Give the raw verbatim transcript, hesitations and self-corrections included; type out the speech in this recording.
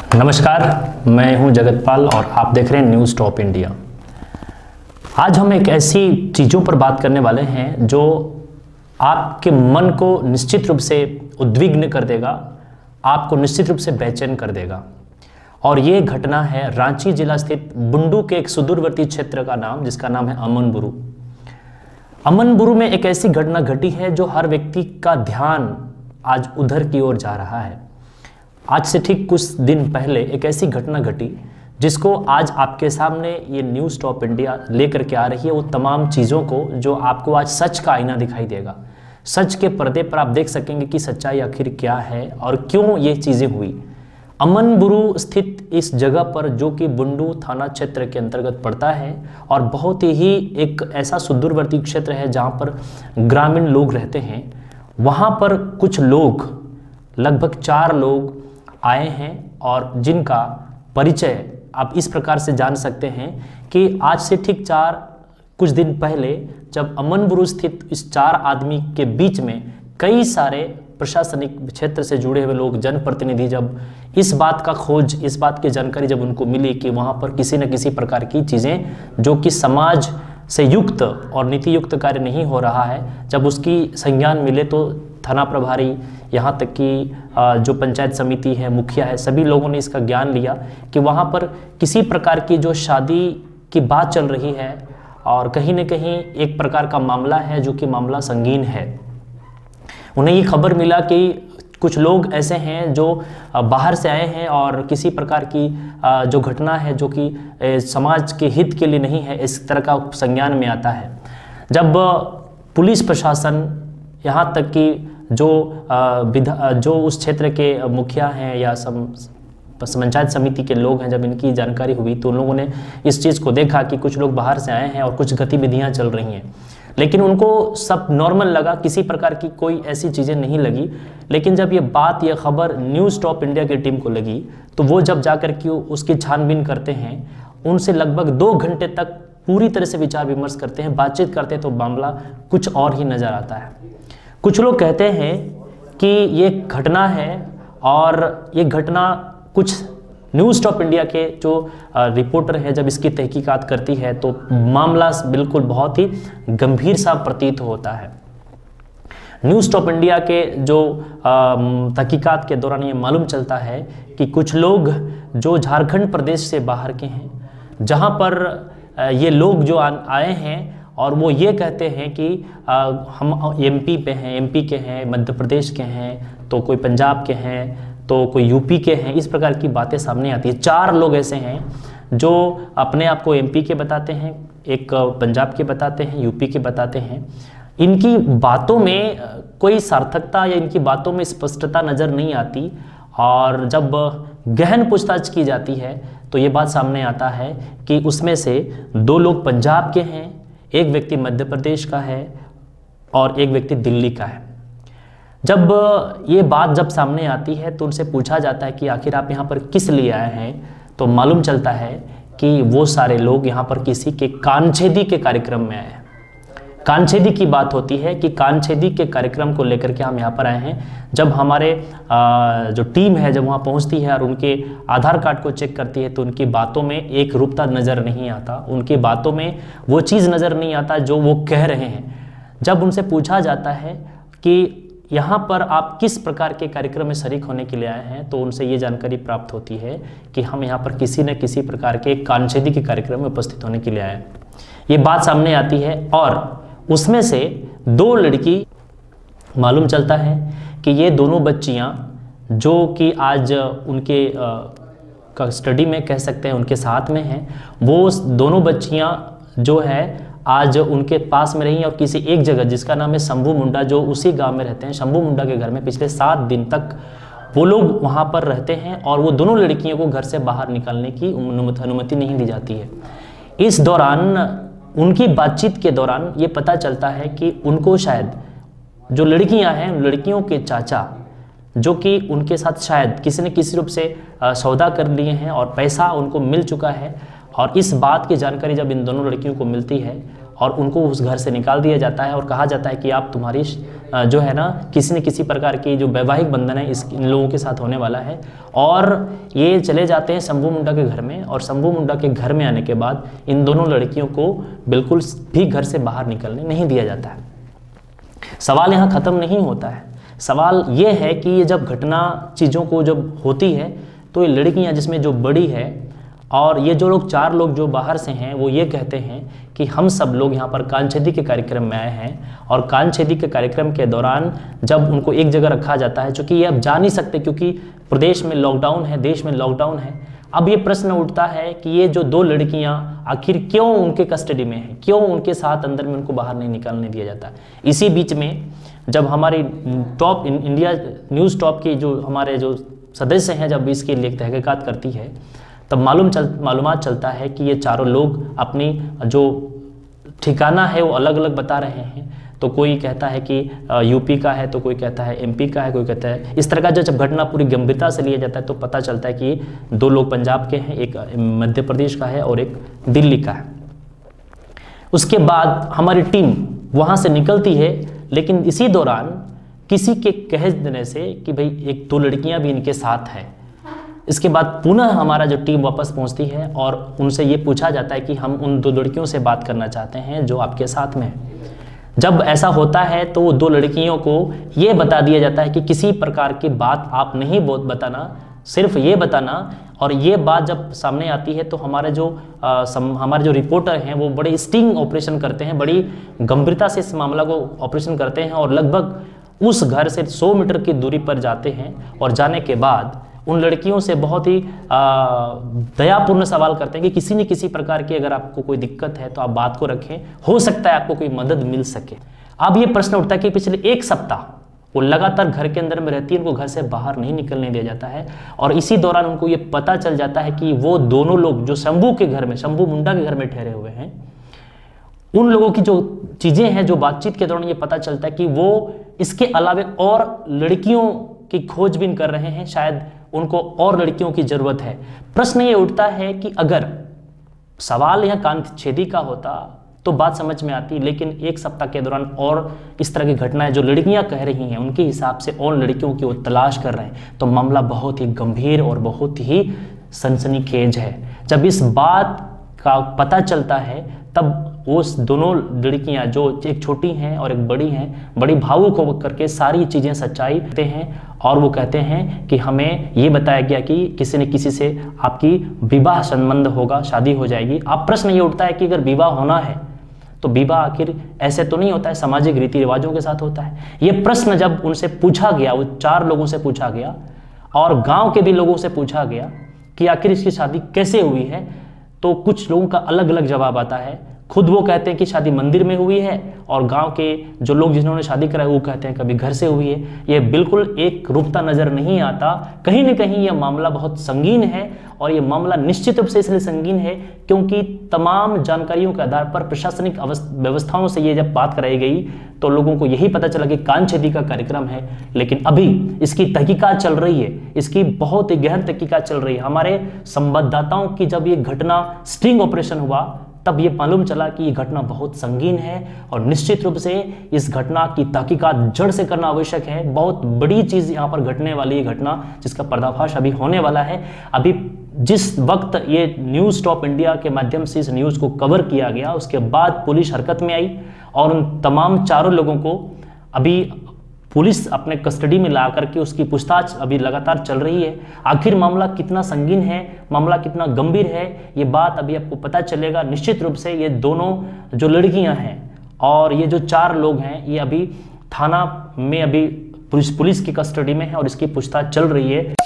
नमस्कार, मैं हूं जगतपाल और आप देख रहे हैं न्यूज़ टॉप इंडिया। आज हम एक ऐसी चीज़ों पर बात करने वाले हैं जो आपके मन को निश्चित रूप से उद्विग्न कर देगा, आपको निश्चित रूप से बेचैन कर देगा। और ये घटना है रांची जिला स्थित बुंडू के एक सुदूरवर्ती क्षेत्र का नाम, जिसका नाम है अमनबुरु। अमनबुरु में एक ऐसी घटना घटी है जो हर व्यक्ति का ध्यान आज उधर की ओर जा रहा है। आज से ठीक कुछ दिन पहले एक ऐसी घटना घटी जिसको आज आपके सामने ये न्यूज़ टॉप इंडिया लेकर के आ रही है। वो तमाम चीज़ों को जो आपको आज सच का आईना दिखाई देगा, सच के पर्दे पर आप देख सकेंगे कि सच्चाई आखिर क्या है और क्यों ये चीज़ें हुई। अमनबुरु स्थित इस जगह पर, जो कि बुंडू थाना क्षेत्र के अंतर्गत पड़ता है और बहुत ही एक ऐसा सुदूरवर्ती क्षेत्र है जहाँ पर ग्रामीण लोग रहते हैं, वहाँ पर कुछ लोग, लगभग चार लोग आए हैं और जिनका परिचय आप इस प्रकार से जान सकते हैं कि आज से ठीक चार कुछ दिन पहले जब अमनबुरु स्थित इस चार आदमी के बीच में कई सारे प्रशासनिक क्षेत्र से जुड़े हुए लोग, जनप्रतिनिधि, जब इस बात का खोज, इस बात की जानकारी जब उनको मिली कि वहाँ पर किसी न किसी प्रकार की चीज़ें जो कि समाज से युक्त और नीति युक्त कार्य नहीं हो रहा है, जब उसकी संज्ञान मिले तो थाना प्रभारी, यहाँ तक कि जो पंचायत समिति है, मुखिया है, सभी लोगों ने इसका ज्ञान लिया कि वहाँ पर किसी प्रकार की जो शादी की बात चल रही है और कहीं न कहीं एक प्रकार का मामला है जो कि मामला संगीन है। उन्हें ये खबर मिला कि कुछ लोग ऐसे हैं जो बाहर से आए हैं और किसी प्रकार की जो घटना है जो कि समाज के हित के लिए नहीं है, इस तरह का संज्ञान में आता है। जब पुलिस प्रशासन, यहाँ तक कि जो विधा जो उस क्षेत्र के मुखिया हैं या सम पंचायत समिति के लोग हैं, जब इनकी जानकारी हुई तो उन लोगों ने इस चीज़ को देखा कि कुछ लोग बाहर से आए हैं और कुछ गतिविधियां चल रही हैं, लेकिन उनको सब नॉर्मल लगा, किसी प्रकार की कोई ऐसी चीज़ें नहीं लगी। लेकिन जब ये बात, ये खबर न्यूज़ टॉप इंडिया की टीम को लगी तो वो जब जाकर के उसकी छानबीन करते हैं, उनसे लगभग दो घंटे तक पूरी तरह से विचार विमर्श करते हैं, बातचीत करते हैं, तो मामला कुछ और ही नज़र आता है। कुछ लोग कहते हैं कि ये घटना है और ये घटना कुछ न्यूज़ टॉप इंडिया के जो रिपोर्टर हैं जब इसकी तहकीकात करती है तो मामला बिल्कुल बहुत ही गंभीर सा प्रतीत होता है। न्यूज़ टॉप इंडिया के जो तहकीकात के दौरान ये मालूम चलता है कि कुछ लोग जो झारखंड प्रदेश से बाहर के हैं, जहाँ पर ये लोग जो आए हैं और वो ये कहते हैं कि आ, हम एमपी पे हैं, एमपी के हैं, मध्य प्रदेश के हैं, तो कोई पंजाब के हैं, तो कोई यूपी के हैं, इस प्रकार की बातें सामने आती है। चार लोग ऐसे हैं जो अपने आप को एमपी के बताते हैं, एक पंजाब के बताते हैं, यूपी के बताते हैं। इनकी बातों में कोई सार्थकता या इनकी बातों में स्पष्टता नज़र नहीं आती और जब गहन पूछताछ की जाती है तो ये बात सामने आता है कि उसमें से दो लोग पंजाब के हैं, एक व्यक्ति मध्य प्रदेश का है और एक व्यक्ति दिल्ली का है। जब ये बात जब सामने आती है तो उनसे पूछा जाता है कि आखिर आप यहाँ पर किस लिए आए हैं, तो मालूम चलता है कि वो सारे लोग यहाँ पर किसी के कानछेदी के कार्यक्रम में आए हैं। कानछेदी की बात होती है कि कानछेदी के कार्यक्रम को लेकर के हम यहाँ पर आए हैं। जब हमारे आ, जो टीम है जब वहाँ पहुँचती है और उनके आधार कार्ड को चेक करती है तो उनकी बातों में एक रूपता नज़र नहीं आता, उनकी बातों में वो चीज़ नज़र नहीं आता जो वो कह रहे हैं। जब उनसे पूछा जाता है कि यहाँ पर आप किस प्रकार के कार्यक्रम में शरीक होने के लिए आए हैं, तो उनसे ये जानकारी प्राप्त होती है कि हम यहाँ पर किसी न किसी प्रकार के कानछेदी के कार्यक्रम में उपस्थित होने के लिए आए हैं। ये बात सामने आती है और उसमें से दो लड़की, मालूम चलता है कि ये दोनों बच्चियां जो कि आज उनके का स्टडी में कह सकते हैं उनके साथ में हैं, वो दोनों बच्चियां जो है आज उनके पास में रही और किसी एक जगह जिसका नाम है शंभू मुंडा, जो उसी गांव में रहते हैं, शंभू मुंडा के घर में पिछले सात दिन तक वो लोग वहाँ पर रहते हैं और वो दोनों लड़कियों को घर से बाहर निकालने की अनुमति नहीं दी जाती है। इस दौरान उनकी बातचीत के दौरान ये पता चलता है कि उनको शायद जो लड़कियां हैं, लड़कियों के चाचा जो कि उनके साथ शायद किसी न किसी रूप से सौदा कर लिए हैं और पैसा उनको मिल चुका है, और इस बात की जानकारी जब इन दोनों लड़कियों को मिलती है और उनको उस घर से निकाल दिया जाता है और कहा जाता है कि आप तुम्हारी जो है ना किसी न किसी प्रकार की जो वैवाहिक बंधन है इस इन लोगों के साथ होने वाला है। और ये चले जाते हैं शंभू मुंडा के घर में, और शंभू मुंडा के घर में आने के बाद इन दोनों लड़कियों को बिल्कुल भी घर से बाहर निकलने नहीं दिया जाता है। सवाल यहाँ ख़त्म नहीं होता है। सवाल ये है कि ये जब घटना चीज़ों को जब होती है तो ये लड़कियाँ जिसमें जो बड़ी है, और ये जो लोग चार लोग जो बाहर से हैं वो ये कहते हैं कि हम सब लोग यहाँ पर कानछेदी के कार्यक्रम में आए हैं, और कानछेदी के कार्यक्रम के दौरान जब उनको एक जगह रखा जाता है, चूँकि ये अब जा नहीं सकते क्योंकि प्रदेश में लॉकडाउन है, देश में लॉकडाउन है। अब ये प्रश्न उठता है कि ये जो दो लड़कियां आखिर क्यों उनके कस्टडी में हैं, क्यों उनके साथ अंदर में उनको बाहर नहीं निकालने दिया जाता। इसी बीच में जब हमारी टॉप इंडिया न्यूज़ टॉप की जो हमारे जो सदस्य हैं जब इसके लिए तहकीकात करती है, तब मालूम चल मालूमात चलता है कि ये चारों लोग अपनी जो ठिकाना है वो अलग अलग बता रहे हैं। तो कोई कहता है कि यूपी का है, तो कोई कहता है एमपी का है, कोई कहता है इस तरह का। जो जब घटना पूरी गंभीरता से लिया जाता है तो पता चलता है कि दो लोग पंजाब के हैं, एक मध्य प्रदेश का है और एक दिल्ली का है। उसके बाद हमारी टीम वहाँ से निकलती है, लेकिन इसी दौरान किसी के कह देने से कि भाई एक दो लड़कियाँ भी इनके साथ हैं। इसके बाद पुनः हमारा जो टीम वापस पहुंचती है और उनसे ये पूछा जाता है कि हम उन दो लड़कियों से बात करना चाहते हैं जो आपके साथ में हैं। जब ऐसा होता है तो वो दो लड़कियों को ये बता दिया जाता है कि किसी प्रकार की बात आप नहीं बताना, सिर्फ ये बताना। और ये बात जब सामने आती है तो हमारे जो आ, सम, हमारे जो रिपोर्टर हैं वो बड़े स्टिंग ऑपरेशन करते हैं, बड़ी गंभीरता से इस मामला को ऑपरेशन करते हैं और लगभग उस घर से सौ मीटर की दूरी पर जाते हैं। और जाने के बाद उन लड़कियों से बहुत ही दयापूर्ण सवाल करते हैं कि किसी न किसी प्रकार की अगर आपको कोई दिक्कत है तो आप बात को रखें, हो सकता है आपको कोई मदद मिल सके। अब ये प्रश्न उठता है कि पिछले एक सप्ताह वो लगातार घर के अंदर में रहती है, उनको घर से बाहर नहीं निकलने दिया जाता है। और इसी दौरान उनको ये पता चल जाता है कि वो दोनों लोग जो शंभू के घर में, शंभू मुंडा के घर में ठहरे हुए हैं, उन लोगों की जो चीज़ें हैं, जो बातचीत के दौरान ये पता चलता है कि वो इसके अलावे और लड़कियों की खोजबीन कर रहे हैं, शायद उनको और लड़कियों की जरूरत है। प्रश्न ये उठता है कि अगर सवाल यह कानछेदी का होता तो बात समझ में आती, लेकिन एक सप्ताह के दौरान और इस तरह की घटनाएं जो लड़कियां कह रही हैं उनके हिसाब से और लड़कियों की वो तलाश कर रहे हैं, तो मामला बहुत ही गंभीर और बहुत ही सनसनीखेज है। जब इस बात का पता चलता है तब उस दोनों लड़कियां जो एक छोटी हैं और एक बड़ी हैं, बड़ी भावुक होकर के सारी चीज़ें सच्चाई कहते हैं। और वो कहते हैं कि हमें ये बताया गया कि किसी न किसी से आपकी विवाह संबंध होगा, शादी हो जाएगी। अब प्रश्न ये उठता है कि अगर विवाह होना है तो विवाह आखिर ऐसे तो नहीं होता है, सामाजिक रीति रिवाजों के साथ होता है। ये प्रश्न जब उनसे पूछा गया, वो चार लोगों से पूछा गया और गाँव के भी लोगों से पूछा गया कि आखिर इसकी शादी कैसे हुई है, तो कुछ लोगों का अलग अलग जवाब आता है। खुद वो कहते हैं कि शादी मंदिर में हुई है, और गांव के जो लोग जिन्होंने शादी कराई वो कहते हैं कभी घर से हुई है। ये बिल्कुल एक रूपता नजर नहीं आता। कहीं न कहीं ये मामला बहुत संगीन है, और ये मामला निश्चित रूप से इसलिए संगीन है क्योंकि तमाम जानकारियों के आधार पर प्रशासनिक व्यवस्थाओं से ये जब बात कराई गई तो लोगों को यही पता चला कि कानछेदी का कार्यक्रम है। लेकिन अभी इसकी तहकीकात चल रही है, इसकी बहुत ही गहन तहकीकात चल रही है। हमारे संवाददाताओं की जब ये घटना स्टिंग ऑपरेशन हुआ तब ये मालूम चला कि ये घटना बहुत संगीन है, और निश्चित रूप से इस घटना की तहकीकात जड़ से करना आवश्यक है। बहुत बड़ी चीज़ यहाँ पर घटने वाली है घटना, जिसका पर्दाफाश अभी होने वाला है। अभी जिस वक्त ये न्यूज़ टॉप इंडिया के माध्यम से इस न्यूज़ को कवर किया गया, उसके बाद पुलिस हरकत में आई और उन तमाम चारों लोगों को अभी पुलिस अपने कस्टडी में ला करके उसकी पूछताछ अभी लगातार चल रही है। आखिर मामला कितना संगीन है, मामला कितना गंभीर है, ये बात अभी आपको पता चलेगा। निश्चित रूप से ये दोनों जो लड़कियां हैं और ये जो चार लोग हैं, ये अभी थाना में अभी पुलिस पुलिस की कस्टडी में है और इसकी पूछताछ चल रही है।